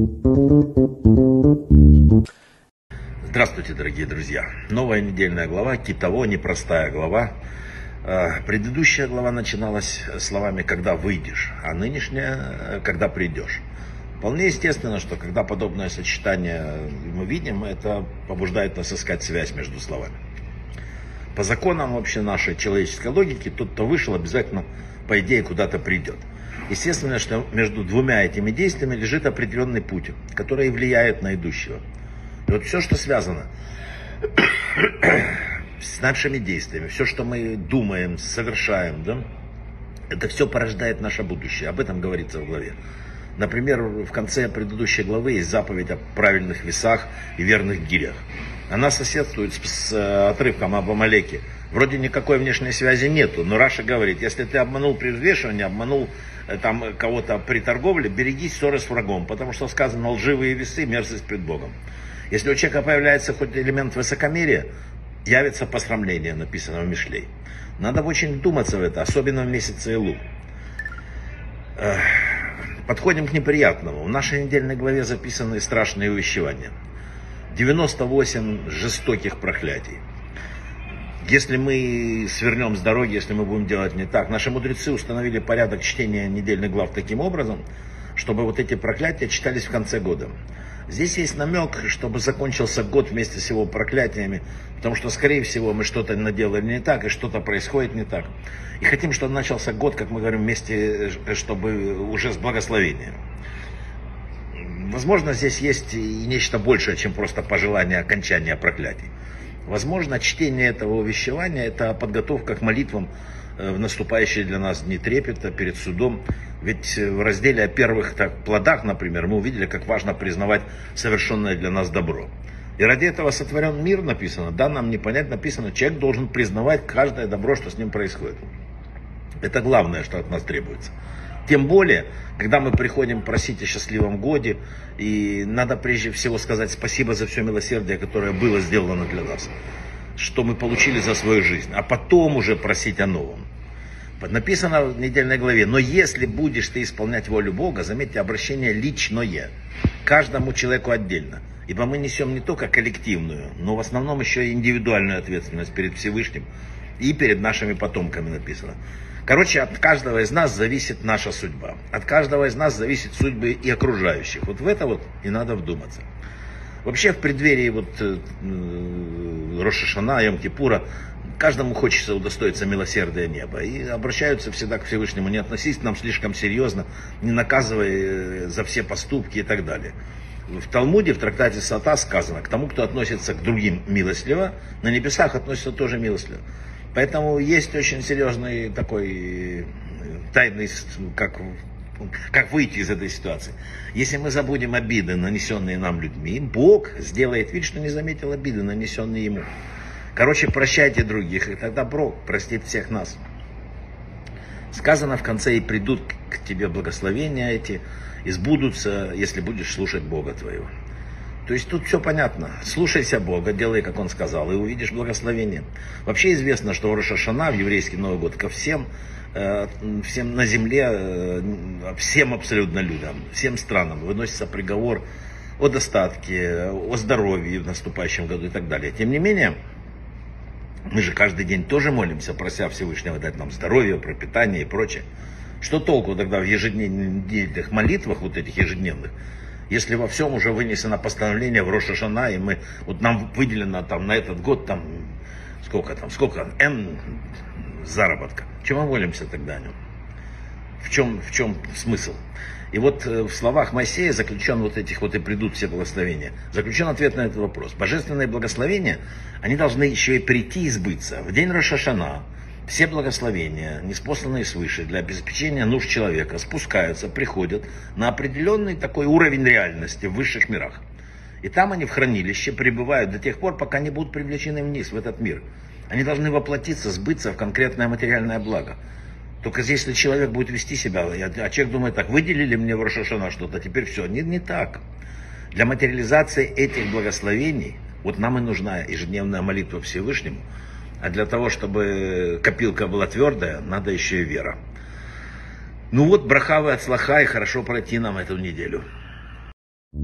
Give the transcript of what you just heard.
Здравствуйте, дорогие друзья. Новая недельная глава, Китово, непростая глава. Предыдущая глава начиналась словами «когда выйдешь», а нынешняя «когда придешь». Вполне естественно, что когда подобное сочетание мы видим, это побуждает нас искать связь между словами. По законам вообще нашей человеческой логики, тот, кто вышел, обязательно, по идее, куда-то придет. Естественно, что между двумя этими действиями лежит определенный путь, который влияет на идущего. И вот все, что связано с нашими действиями, все, что мы думаем, совершаем, да, это все порождает наше будущее. Об этом говорится в главе. Например, в конце предыдущей главы есть заповедь о правильных весах и верных гирях. Она соседствует с отрывком об Амалеке. Вроде никакой внешней связи нету, но Раша говорит, если ты обманул при взвешивании, обманул там кого-то при торговле, берегись ссоры с врагом, потому что сказано лживые весы, мерзость пред Богом. Если у человека появляется хоть элемент высокомерия, явится посрамление, написано в Мишлей. Надо очень вдуматься в это, особенно в месяц Илу. Подходим к неприятному. В нашей недельной главе записаны страшные увещевания. 98 жестоких проклятий. Если мы свернем с дороги, если мы будем делать не так, наши мудрецы установили порядок чтения недельных глав таким образом, чтобы вот эти проклятия читались в конце года. Здесь есть намек, чтобы закончился год вместе с его проклятиями, потому что, скорее всего, мы что-то наделали не так, и что-то происходит не так. И хотим, чтобы начался год, как мы говорим, вместе, чтобы уже с благословением. Возможно, здесь есть и нечто большее, чем просто пожелание окончания проклятий. Возможно, чтение этого увещевания – это подготовка к молитвам в наступающие для нас дни трепета перед судом. Ведь в разделе о первых плодах, например, мы увидели, как важно признавать совершенное для нас добро. И ради этого сотворен мир, написано. Да, нам не понять, написано, человек должен признавать каждое добро, что с ним происходит. Это главное, что от нас требуется. Тем более, когда мы приходим просить о счастливом годе, и надо прежде всего сказать спасибо за все милосердие, которое было сделано для нас, что мы получили за свою жизнь, а потом уже просить о новом. Написано в недельной главе, но если будешь ты исполнять волю Бога, заметьте, обращение личное, каждому человеку отдельно. Ибо мы несем не только коллективную, но в основном еще и индивидуальную ответственность перед Всевышним и перед нашими потомками написано. Короче, от каждого из нас зависит наша судьба. От каждого из нас зависит судьбы и окружающих. Вот в это вот и надо вдуматься. Вообще в преддверии Рош ха-Шана, Йом-Кипура, каждому хочется удостоиться милосердия неба. И обращаются всегда к Всевышнему, не относись к нам слишком серьезно, не наказывай за все поступки и так далее. В Талмуде, в трактате Сота сказано, к тому, кто относится к другим милостливо, на небесах относится тоже милостливо. Поэтому есть очень серьезный такой тайный, как выйти из этой ситуации. Если мы забудем обиды, нанесенные нам людьми, Бог сделает вид, что не заметил обиды, нанесенные ему. Короче, прощайте других, и тогда Бог простит всех нас. Сказано в конце, и придут к тебе благословения эти, и сбудутся, если будешь слушать Бога твоего. То есть тут все понятно. Слушайся Бога, делай, как Он сказал, и увидишь благословение. Вообще известно, что в Рош ха-Шана, в еврейский Новый год, ко всем на земле, всем абсолютно людям, всем странам выносится приговор о достатке, о здоровье в наступающем году и так далее. Тем не менее, мы же каждый день тоже молимся, прося Всевышнего дать нам здоровье, пропитание и прочее. Что толку тогда в ежедневных молитвах, вот этих ежедневных, если во всем уже вынесено постановление в Рош ха-Шана, и нам выделено там на этот год сколько N заработка. Чего мы молимся тогда о нем? В чем смысл? И вот в словах Моисея заключен вот этих вот и придут все благословения. Заключен ответ на этот вопрос. Божественные благословения, они должны еще и прийти и сбыться. В день Рош ха-Шана все благословения, ниспосланные свыше для обеспечения нужд человека, спускаются, приходят на определенный такой уровень реальности в высших мирах. И там они в хранилище пребывают до тех пор, пока не будут привлечены вниз, в этот мир. Они должны воплотиться, сбыться в конкретное материальное благо. Только если человек будет вести себя, а человек думает так, выделили мне в Рош ха-Шана что-то, теперь все. Не так. Для материализации этих благословений, вот нам и нужна ежедневная молитва Всевышнему, а для того, чтобы копилка была твердая, надо еще и вера. Ну вот, браха ве ацлаха, и хорошо пройти нам эту неделю.